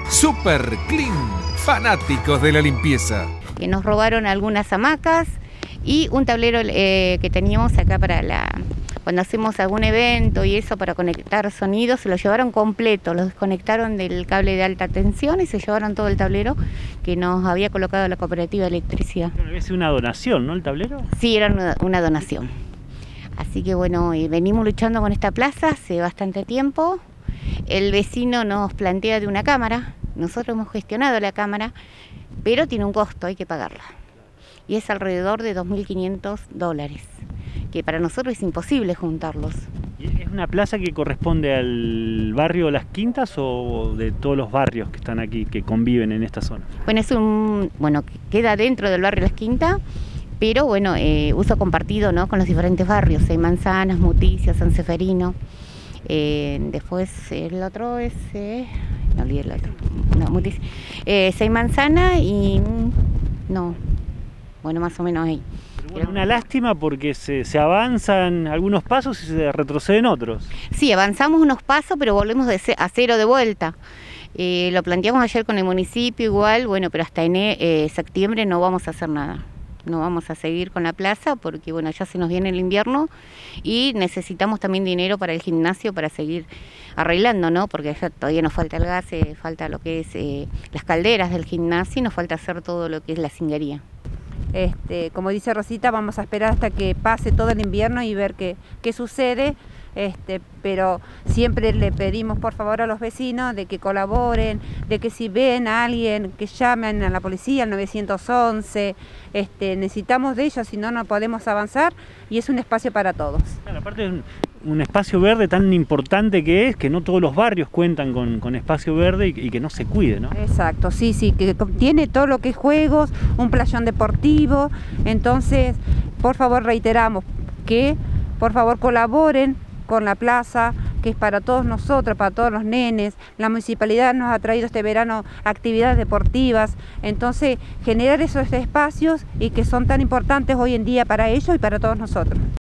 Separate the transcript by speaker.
Speaker 1: Super Clean, fanáticos de la limpieza.
Speaker 2: Nos robaron algunas hamacas y un tablero que teníamos acá cuando hacemos algún evento y eso para conectar sonidos, se lo llevaron completo, lo desconectaron del cable de alta tensión y se llevaron todo el tablero que nos había colocado la cooperativa de electricidad.
Speaker 3: Había sido una donación, ¿no, el tablero?
Speaker 2: Sí, era una donación. Así que bueno, venimos luchando con esta plaza hace bastante tiempo. El vecino nos plantea de una cámara, nosotros hemos gestionado la cámara, pero tiene un costo, hay que pagarla. Y es alrededor de $2.500, que para nosotros es imposible juntarlos.
Speaker 3: ¿Es una plaza que corresponde al barrio Las Quintas o de todos los barrios que están aquí, que conviven en esta zona?
Speaker 2: Bueno, queda dentro del barrio Las Quintas, pero bueno, uso compartido, ¿no?, con los diferentes barrios, Seis Manzanas, Muticia, San Seferino. Después el otro es, me olvidé el otro, no, Muticia, Seis Manzanas y no, bueno, más o menos ahí.
Speaker 3: Bueno, una lástima porque se avanzan algunos pasos y se retroceden otros.
Speaker 2: Sí, avanzamos unos pasos, pero volvemos a cero de vuelta. Lo planteamos ayer con el municipio igual, bueno, pero hasta septiembre no vamos a hacer nada. No vamos a seguir con la plaza porque bueno, ya se nos viene el invierno y necesitamos también dinero para el gimnasio para seguir arreglando, ¿no? Porque ya todavía nos falta el gas, falta lo que es las calderas del gimnasio y nos falta hacer todo lo que es la cinguería.
Speaker 4: Como dice Rosita, vamos a esperar hasta que pase todo el invierno y ver qué sucede. Pero siempre le pedimos por favor a los vecinos de que colaboren, de que si ven a alguien que llamen a la policía, al 911, necesitamos de ellos, si no, no podemos avanzar y es un espacio para todos.
Speaker 3: Claro, aparte es un espacio verde tan importante que es, que no todos los barrios cuentan con espacio verde y que no se cuide, ¿no?
Speaker 4: Exacto, sí, que tiene todo lo que es juegos, un playón deportivo, entonces por favor reiteramos que por favor colaboren con la plaza, que es para todos nosotros, para todos los nenes. La municipalidad nos ha traído este verano actividades deportivas, entonces generar esos espacios y que son tan importantes hoy en día para ellos y para todos nosotros.